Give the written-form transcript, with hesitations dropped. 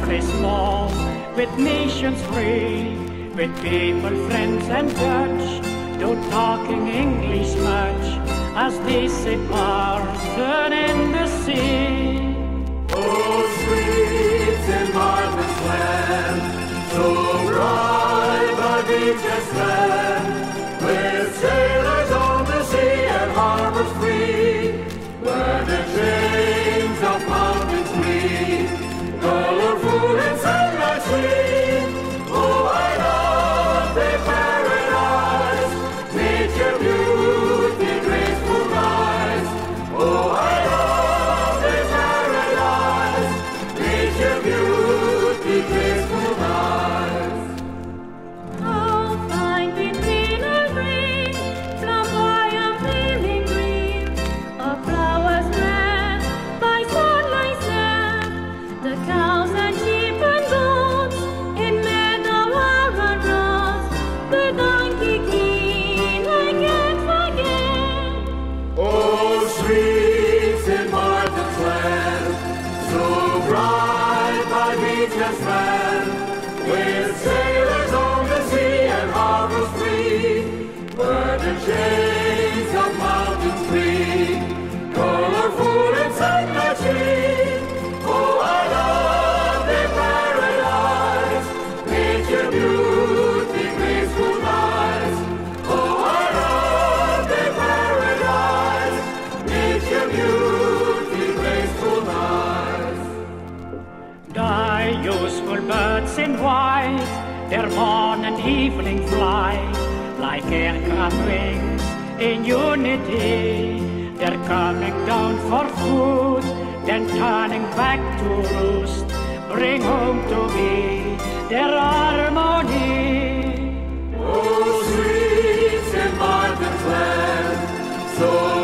country small, with nations free, with people, friends and Dutch, though talking English much, as they sit Maarten in the sea. Oh, sweet in Maarten's land, so bright the beaches land, with sailors on the sea and harbors free, where the chains of mountains gleam, colorful and sunlight sweet. Oh, I love the paradise, nature beauty, graceful rise. Oh, I love the paradise, nature beauty, graceful rise. Oh, find in greener green, flamboyant gleaming green, of flowers red by sunlight set, the cows and sheep and goats in meadow and rows, the donkey keen I can't forget. Oh, sweet in Maarten's land, so bright by beaches land, with sailors on the sea and harbors free, where the chains of mountains gleam, colorful and sunlight sweet. Oh, I love the paradise, nature beauty, graceful rise. Oh, I love the paradise, nature beauty, graceful rise. The useful birds in white, their morn and evening flight, like aircraft wings in unity. They're coming down for food, then turning back to roost, bring home to me their harmony. Oh, sweet in Maarten's land, so